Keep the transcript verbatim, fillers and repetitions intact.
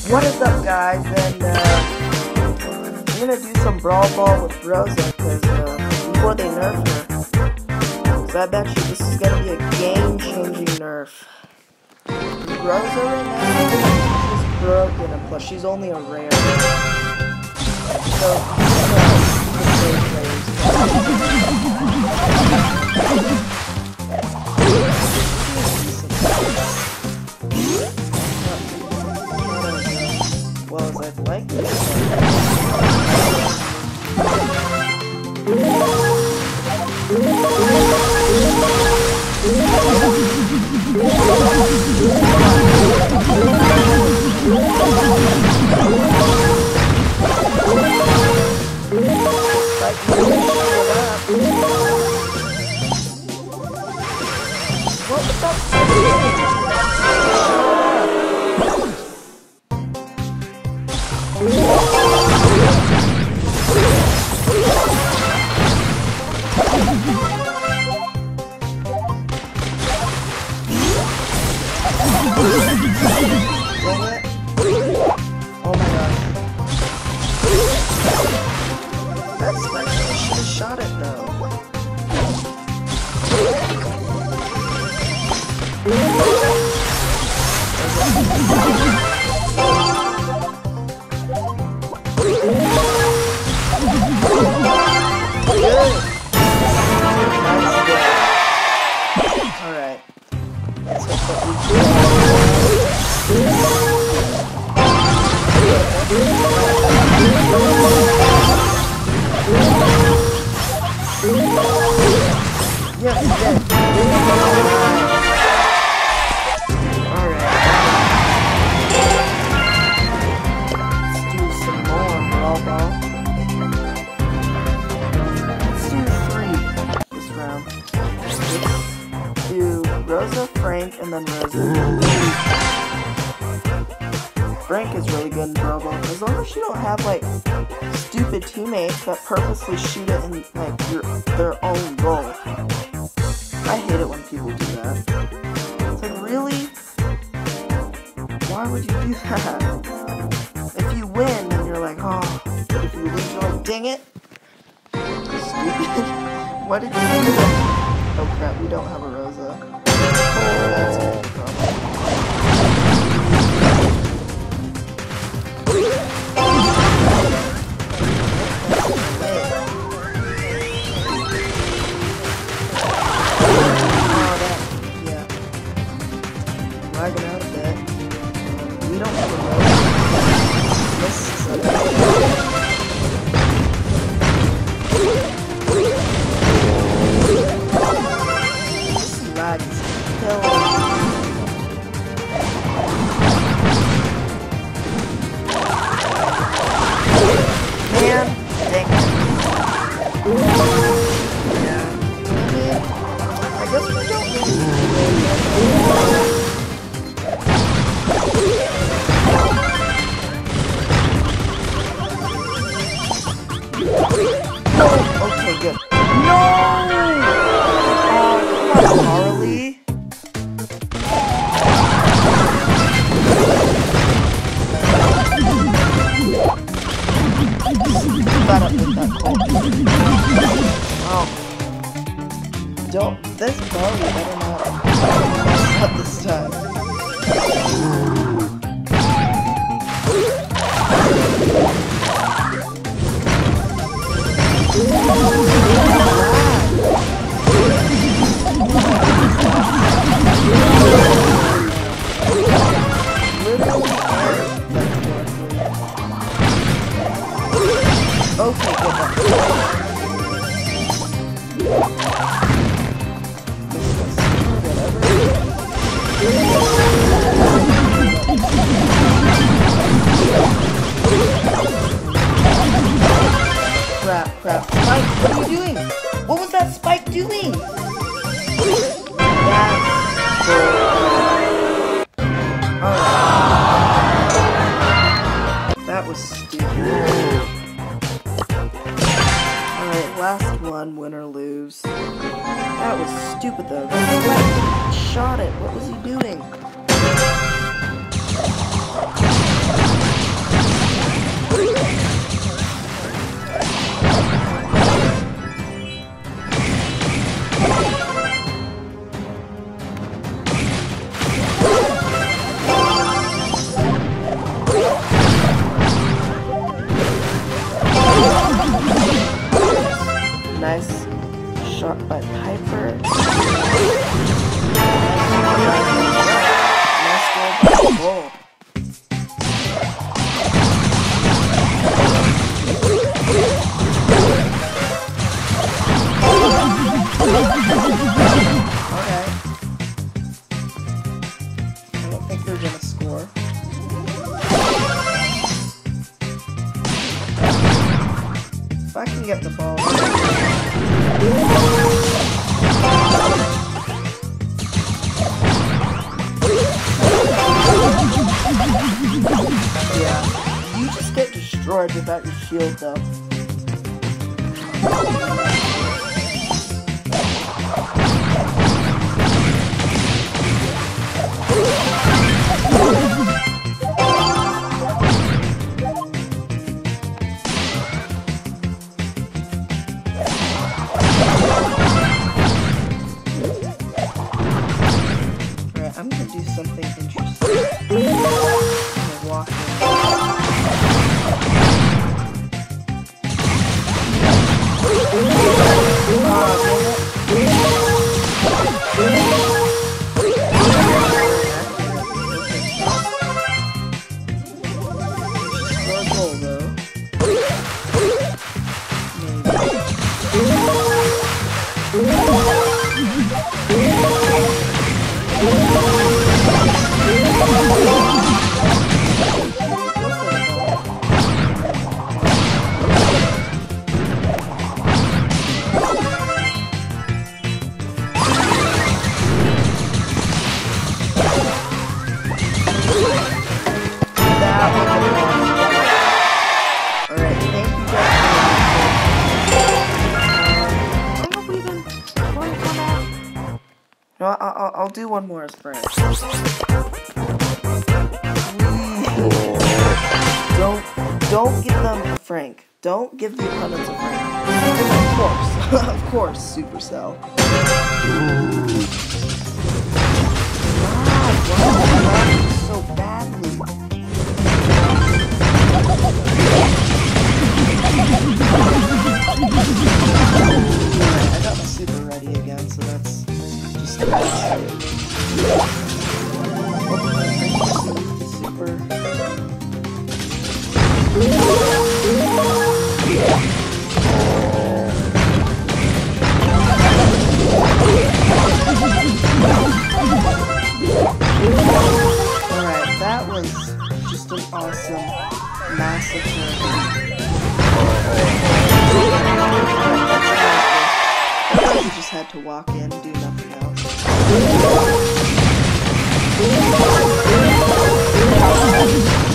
What is up, guys? And uh, I'm gonna do some Brawl Ball with Rosa because uh, before they nerf her, because I bet you this is gonna be a game-changing nerf. Rosa right now, she's broken, and plus she's only a rare. So, well as I'd like to. What the fuck? Oh my god. That's like I should have shot it though. Alright. That's what we do. Yes, yes. Alright. Let's do some more Brawl Ball. Let's do three this round. Let's do Rosa, Frank, and then Rosa. Frank is really good in Brawl Ball, as long as you don't have, like, stupid teammates that purposely shoot it in, like, your, their own goal. I hate it when people do that. It's like, really? Why would you do that? If you win, then you're like, oh, but if you lose, you're like, dang it. Stupid. Why did you do that? Oh crap, we don't have a Rosa. Oh, that's gonna be a problem. Lagging out a bit. We don't have a road. This is a This lag is killing me. Man, dang it. Yeah. I mean, I guess we don't need Okay, good. No! Oh, come on, Harley. Got up with that cold. Oh. Don't. This Harley better not mess up this time. Okay, good Crap, crap. Spike, what are you doing? What was that Spike doing? That's cool. Alright. That was stupid. Alright, last one, win or lose. That was stupid though. That Spike shot it. What was he doing? I can get the ball. Yeah, you just get destroyed without your shield though. Alright, I'm gonna do something interesting. I'm gonna walk in. No, I'll, I'll, I'll do one more as Frank. Don't, don't give them a Frank. Don't give the opponents a Frank. Of course, of course, Supercell. Wow, wow, so badly. I got my super ready again, so that's. Super. Alright, that was just an awesome massacre. I just had to walk in and do nothing else.